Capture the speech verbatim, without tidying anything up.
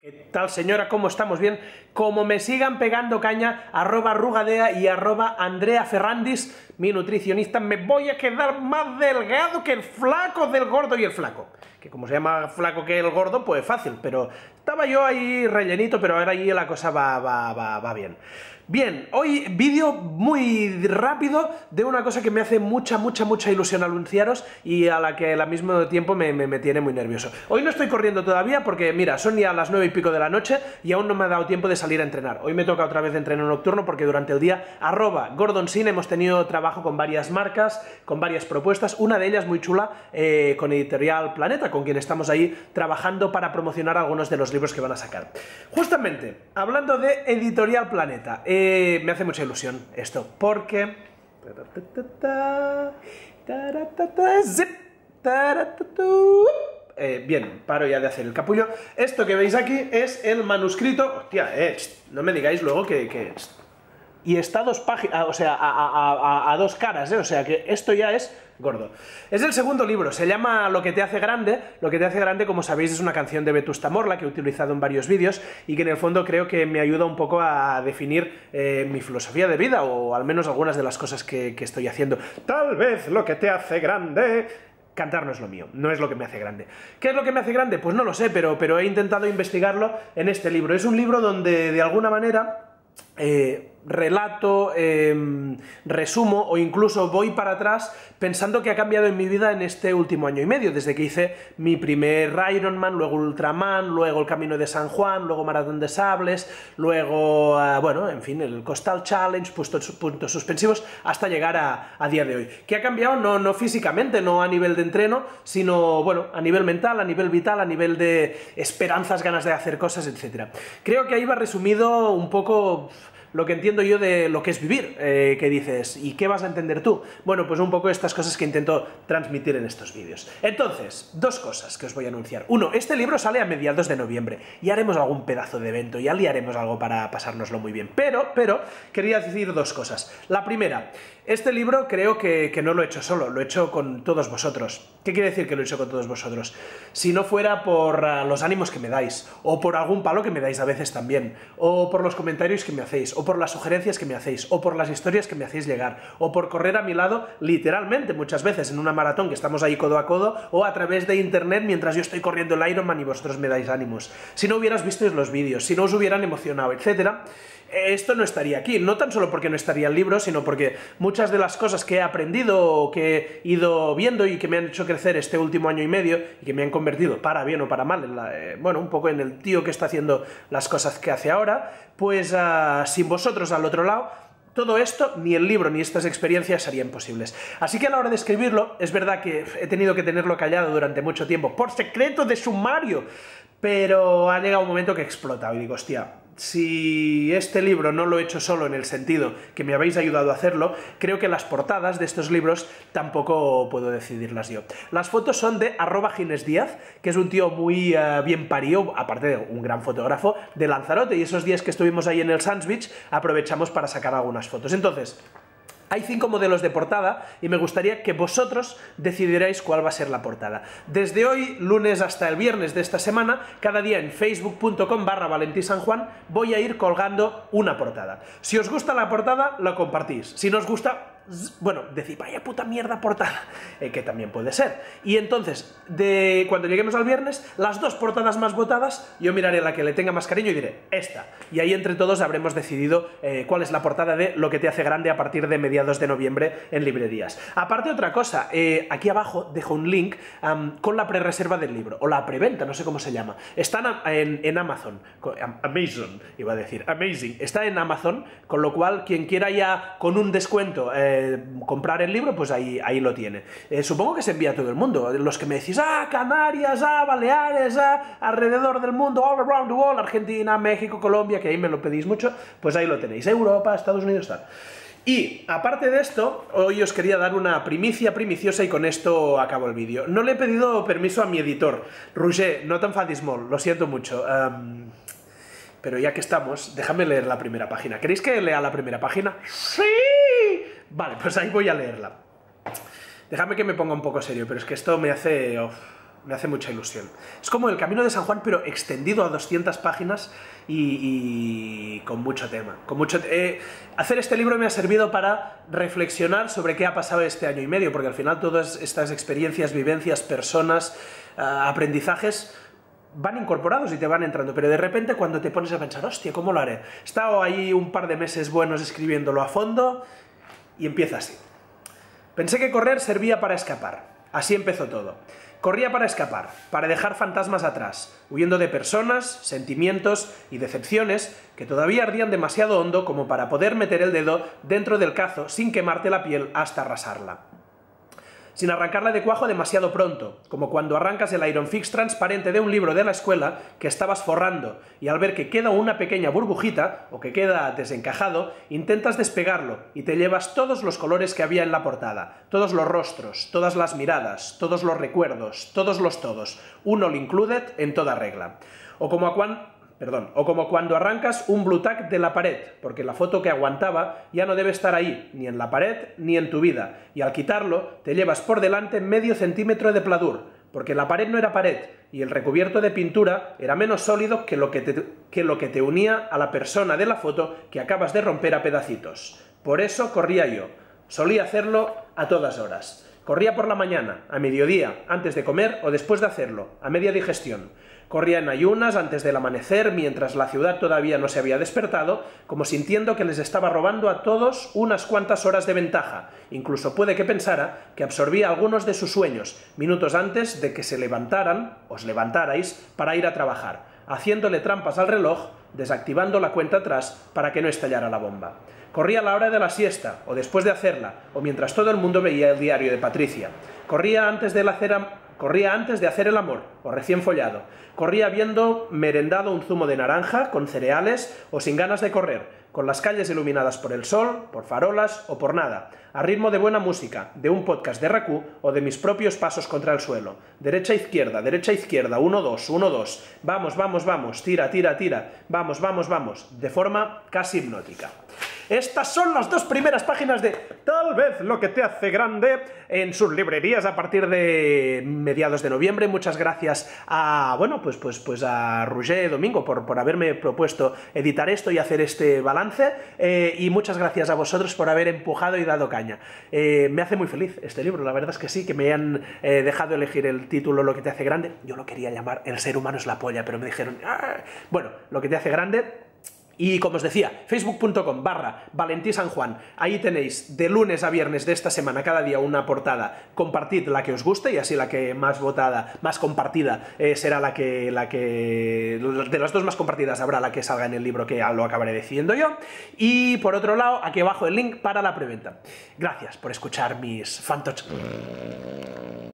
¿Qué tal, señora? ¿Cómo estamos? ¿Bien? Como me sigan pegando caña, arroba rugadea y arroba Andrea Ferrandis, mi nutricionista, me voy a quedar más delgado que el flaco del gordo y el flaco. Que como se llama flaco que el gordo, pues fácil, pero estaba yo ahí rellenito, pero ahora ahí la cosa va, va, va, va bien. Bien, hoy vídeo muy rápido de una cosa que me hace mucha, mucha, mucha ilusión anunciaros y a la que al mismo tiempo me, me, me tiene muy nervioso. Hoy no estoy corriendo todavía porque, mira, son ya las nueve y pico de la noche y aún no me ha dado tiempo de salir a entrenar. Hoy me toca otra vez entreno nocturno porque durante el día, arroba GordonSin, hemos tenido trabajo con varias marcas, con varias propuestas, una de ellas muy chula, eh, con Editorial Planeta, con quien estamos ahí trabajando para promocionar algunos de los libros que van a sacar. Justamente, hablando de Editorial Planeta, eh, Eh, me hace mucha ilusión esto, porque... Eh, bien, paro ya de hacer el capullo. Esto que veis aquí es el manuscrito... Hostia, eh, no me digáis luego que... que... Y está a dos páginas, o sea, a, a, a, a dos caras, ¿eh? O sea que esto ya es gordo. Es el segundo libro, se llama Lo que te hace grande. Lo que te hace grande, como sabéis, es una canción de Vetusta Morla que he utilizado en varios vídeos y que en el fondo creo que me ayuda un poco a definir eh, mi filosofía de vida, o al menos algunas de las cosas que, que estoy haciendo. Tal vez lo que te hace grande... Cantar no es lo mío, no es lo que me hace grande. ¿Qué es lo que me hace grande? Pues no lo sé, pero, pero he intentado investigarlo en este libro. Es un libro donde, de alguna manera... Eh, relato, eh, resumo o incluso voy para atrás pensando que ha cambiado en mi vida en este último año y medio, desde que hice mi primer Ironman, luego Ultraman, luego el Camino de San Juan, luego Maratón de Sables, luego, uh, bueno, en fin, el Coastal Challenge, puntos, puntos suspensivos, hasta llegar a, a día de hoy. ¿Qué ha cambiado? No, no físicamente, no a nivel de entreno, sino, bueno, a nivel mental, a nivel vital, a nivel de esperanzas, ganas de hacer cosas, etcétera. Creo que ahí va resumido un poco... lo que entiendo yo de lo que es vivir, eh, que dices, ¿y qué vas a entender tú? Bueno, pues un poco estas cosas que intento transmitir en estos vídeos. Entonces, dos cosas que os voy a anunciar. Uno, este libro sale a mediados de noviembre y haremos algún pedazo de evento, ya liaremos algo para pasárnoslo muy bien. Pero, pero, quería decir dos cosas. La primera, este libro creo que, que no lo he hecho solo, lo he hecho con todos vosotros. ¿Qué quiere decir que lo he hecho con todos vosotros? Si no fuera por uh, los ánimos que me dais, o por algún palo que me dais a veces también, o por los comentarios que me hacéis, o por las sugerencias que me hacéis, o por las historias que me hacéis llegar, o por correr a mi lado, literalmente, muchas veces en una maratón que estamos ahí codo a codo, o a través de internet mientras yo estoy corriendo el Ironman y vosotros me dais ánimos. Si no hubieras visto los vídeos, si no os hubieran emocionado, etcétera, esto no estaría aquí, no tan solo porque no estaría el libro, sino porque muchas de las cosas que he aprendido o que he ido viendo y que me han hecho crecer este último año y medio y que me han convertido, para bien o para mal, en la, eh, bueno, un poco en el tío que está haciendo las cosas que hace ahora, pues uh, sin vosotros al otro lado, todo esto, ni el libro ni estas experiencias serían posibles. Así que a la hora de escribirlo, es verdad que he tenido que tenerlo callado durante mucho tiempo, por secreto de sumario, pero ha llegado un momento que explota y digo, hostia, si este libro no lo he hecho solo en el sentido que me habéis ayudado a hacerlo, creo que las portadas de estos libros tampoco puedo decidirlas yo. Las fotos son de arroba Ginés Díaz, que es un tío muy uh, bien parido, aparte de un gran fotógrafo, de Lanzarote, y esos días que estuvimos ahí en el Sands Beach aprovechamos para sacar algunas fotos. Entonces... hay cinco modelos de portada y me gustaría que vosotros decidierais cuál va a ser la portada. Desde hoy, lunes hasta el viernes de esta semana, cada día en facebook punto com barra Valentí San Juan voy a ir colgando una portada. Si os gusta la portada, la compartís. Si no os gusta... bueno, decir, vaya puta mierda portada, eh, que también puede ser. Y entonces, de cuando lleguemos al viernes, las dos portadas más votadas, yo miraré la que le tenga más cariño y diré, esta. Y ahí entre todos habremos decidido eh, cuál es la portada de Lo que te hace grande a partir de mediados de noviembre en librerías. Aparte, otra cosa, eh, aquí abajo dejo un link um, con la prerreserva del libro, o la preventa, no sé cómo se llama. Está en, en Amazon, Amazon, iba a decir, Amazing, está en Amazon, con lo cual, quien quiera ya con un descuento... Eh, comprar el libro, pues ahí, ahí lo tiene. Eh, supongo que se envía a todo el mundo. Los que me decís, ah, Canarias, ah, Baleares, ah, alrededor del mundo, all around the world, Argentina, México, Colombia, que ahí me lo pedís mucho, pues ahí lo tenéis. Europa, Estados Unidos, tal. Y, aparte de esto, hoy os quería dar una primicia primiciosa y con esto acabo el vídeo. No le he pedido permiso a mi editor. Roger, no te enfadis molt, lo siento mucho. Um... Pero ya que estamos, déjame leer la primera página. ¿Queréis que lea la primera página? ¡Sí! Vale, pues ahí voy a leerla. Déjame que me ponga un poco serio, pero es que esto me hace... Oh, me hace mucha ilusión. Es como el Camino de San Juan, pero extendido a doscientas páginas y, y con mucho tema. Con mucho eh, hacer este libro me ha servido para reflexionar sobre qué ha pasado este año y medio, porque al final todas estas experiencias, vivencias, personas, uh, aprendizajes van incorporados y te van entrando, pero de repente cuando te pones a pensar, hostia, ¿cómo lo haré? He estado ahí un par de meses buenos escribiéndolo a fondo y empieza así. Pensé que correr servía para escapar. Así empezó todo. Corría para escapar, para dejar fantasmas atrás, huyendo de personas, sentimientos y decepciones que todavía ardían demasiado hondo como para poder meter el dedo dentro del cazo sin quemarte la piel hasta arrasarla. Sin arrancarla de cuajo demasiado pronto, como cuando arrancas el Iron Fix transparente de un libro de la escuela que estabas forrando y al ver que queda una pequeña burbujita, o que queda desencajado, intentas despegarlo y te llevas todos los colores que había en la portada, todos los rostros, todas las miradas, todos los recuerdos, todos los todos, un all included en toda regla. O como a cuan... Perdón, o como cuando arrancas un Blu Tack de la pared, porque la foto que aguantaba ya no debe estar ahí, ni en la pared, ni en tu vida, y al quitarlo te llevas por delante medio centímetro de pladur, porque la pared no era pared, y el recubierto de pintura era menos sólido que lo que te, que lo que te unía a la persona de la foto que acabas de romper a pedacitos. Por eso corría yo. Solía hacerlo a todas horas. Corría por la mañana, a mediodía, antes de comer o después de hacerlo, a media digestión. Corría en ayunas antes del amanecer, mientras la ciudad todavía no se había despertado, como sintiendo que les estaba robando a todos unas cuantas horas de ventaja. Incluso puede que pensara que absorbía algunos de sus sueños, minutos antes de que se levantaran, os levantarais, para ir a trabajar, haciéndole trampas al reloj, desactivando la cuenta atrás para que no estallara la bomba. Corría a la hora de la siesta, o después de hacerla, o mientras todo el mundo veía el diario de Patricia. Corría antes de hacer... Corría antes de hacer el amor, o recién follado. Corría habiendo merendado un zumo de naranja, con cereales, o sin ganas de correr, con las calles iluminadas por el sol, por farolas o por nada, a ritmo de buena música, de un podcast de Raku o de mis propios pasos contra el suelo. Derecha-izquierda, derecha-izquierda, uno dos, uno dos, vamos, vamos, vamos, tira, tira, tira, vamos, vamos, vamos, de forma casi hipnótica. Estas son las dos primeras páginas de Tal vez lo que te hace grande en sus librerías a partir de mediados de noviembre. Muchas gracias a, bueno, pues, pues, pues a Roger Domingo por, por haberme propuesto editar esto y hacer este balance, eh, y muchas gracias a vosotros por haber empujado y dado caña. Eh, me hace muy feliz este libro, la verdad es que sí, que me han eh, dejado elegir el título Lo que te hace grande. Yo lo quería llamar El ser humano es la polla, pero me dijeron, ¡ah! Bueno, Lo que te hace grande. Y como os decía, facebook punto com barra Valentí San Juan, ahí tenéis de lunes a viernes de esta semana cada día una portada. Compartid la que os guste y así la que más votada, más compartida eh, será la que, la que... de las dos más compartidas habrá la que salga en el libro, que lo acabaré decidiendo yo. Y por otro lado, aquí abajo el link para la preventa. Gracias por escuchar mis fantoches.